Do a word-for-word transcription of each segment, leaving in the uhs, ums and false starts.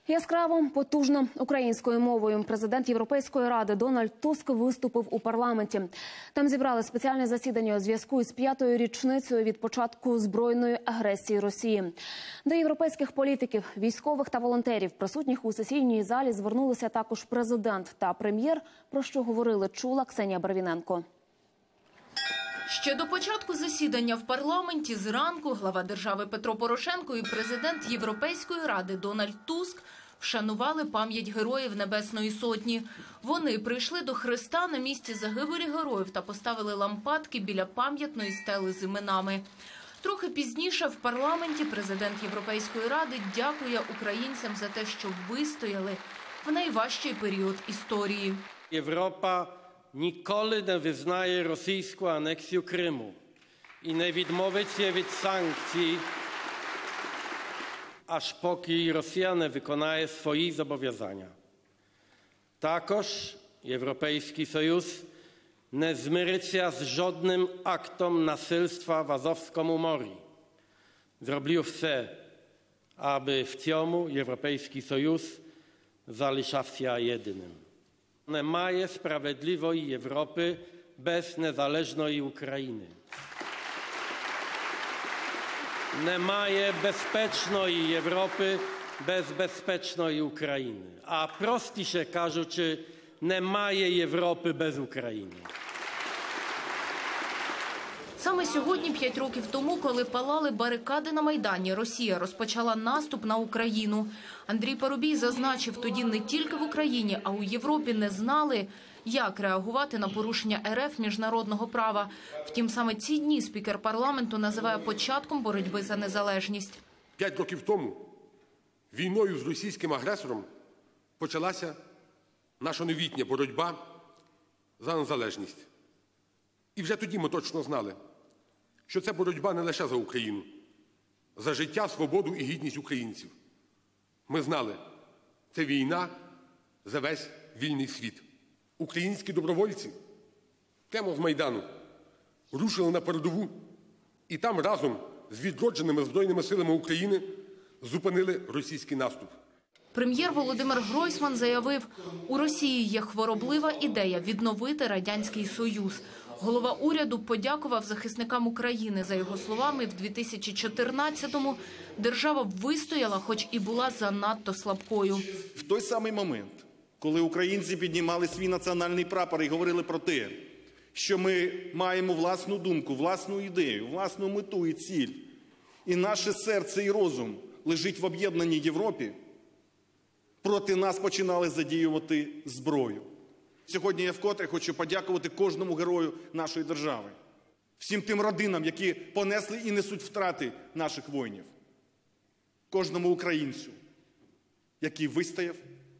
Яскраво, потужно українською мовою президент Європейської ради Дональд Туск виступив у парламенті. Там зібрали спеціальне засідання у зв'язку із п'ятою річницею від початку збройної агресії Росії. До європейських політиків, військових та волонтерів, присутніх у сесійній залі, звернулися також президент та прем'єр, про що говорили чула Ксенія Барвіненко. Ще до початку засідання в парламенті зранку глава держави Петро Порошенко і президент Європейської ради Дональд Туск вшанували пам'ять героїв Небесної Сотні. Вони прийшли до хреста на місці загибелі героїв та поставили лампадки біля пам'ятної стели з іменами. Трохи пізніше в парламенті президент Європейської ради дякує українцям за те, що вистояли в найважчий період історії. Європа ніколи не визнає російську анексію Криму і не відмовиться від санкцій, аж поки Росія не виконає свої зобов'язання. Також Європейський Союз не змириться з жодним актом насильства в Азовському морі. Зроблю все, аби в цьому Європейський Союз залишався єдиним. Немає справедливої Європи без незалежної України. Немає безпечної Європи без безпечної України. А простіше кажучи, немає Європи без України. Саме сьогодні, п'ять років тому, коли палали барикади на Майдані, Росія розпочала наступ на Україну. Андрій Парубій зазначив, тоді не тільки в Україні, а у Європі не знали, як реагувати на порушення РФ міжнародного права. Втім, саме ці дні спікер парламенту називає початком боротьби за незалежність. П'ять років тому війною з російським агресором почалася наша новітня боротьба за незалежність. І вже тоді ми точно знали, що це боротьба не лише за Україну, за життя, свободу і гідність українців. Ми знали, це війна за весь вільний світ. Українські добровольці прямо з Майдану рушили на передову і там разом з відродженими Збройними силами України зупинили російський наступ. Прем'єр Володимир Гройсман заявив, у Росії є хвороблива ідея відновити Радянський Союз. Голова уряду подякував захисникам України. За його словами, в дві тисячі чотирнадцятому держава вистояла, хоч і була занадто слабкою. В той самий момент, коли українці піднімали свій національний прапор і говорили про те, що ми маємо власну думку, власну ідею, власну мету і ціль, і наше серце і розум лежить в об'єднаній Європі, проти нас починали задіювати зброю. Сьогодні я вкотре хочу подякувати кожному герою нашої держави, всім тим родинам, які понесли і несуть втрати наших воїнів, кожному українцю, який вистояв,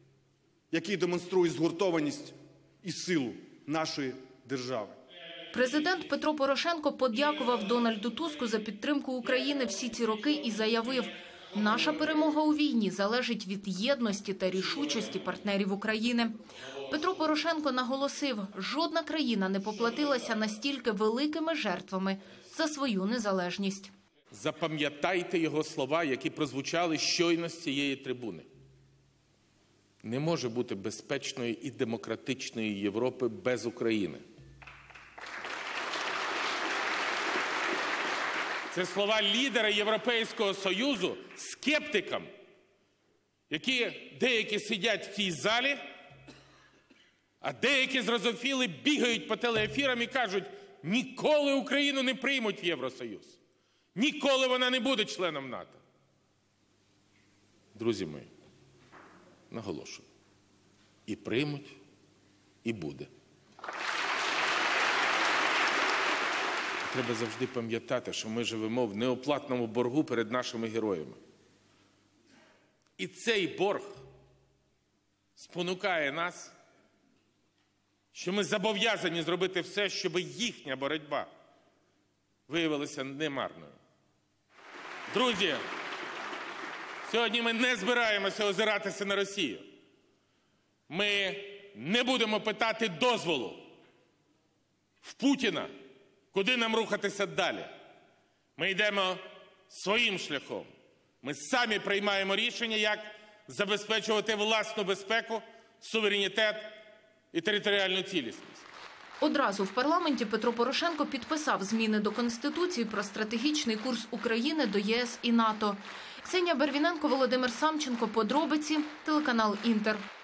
який демонструє згуртованість і силу нашої держави. Президент Петро Порошенко подякував Дональду Туску за підтримку України всі ці роки і заявив, наша перемога у війні залежить від єдності та рішучості партнерів України. Петро Порошенко наголосив, жодна країна не поплатилася настільки великими жертвами за свою незалежність. Запам'ятайте його слова, які прозвучали щойно з цієї трибуни. Не може бути безпечної і демократичної Європи без України. Це слова лідера Європейського Союзу скептикам, які деякі сидять в цій залі, а деякі зрозофіли бігають по телеефірам і кажуть, ніколи Україну не приймуть в Євросоюз. Ніколи вона не буде членом НАТО. Друзі мої, наголошую, і приймуть, і буде. Треба завжди пам'ятати, що ми живемо в неоплатному боргу перед нашими героями. І цей борг спонукає нас, що ми зобов'язані зробити все, щоб їхня боротьба виявилася немарною. Друзі, сьогодні ми не збираємося озиратися на Росію. Ми не будемо питати дозволу в Путіна, куди нам рухатися далі. Ми йдемо своїм шляхом. Ми самі приймаємо рішення, як забезпечувати власну безпеку, суверенітет і територіальну цілісність. Одразу в парламенті Петро Порошенко підписав зміни до Конституції про стратегічний курс України до ЄС і НАТО. Ксенія Барвіненко, Володимир Самченко. Подробиці. Телеканал «Інтер».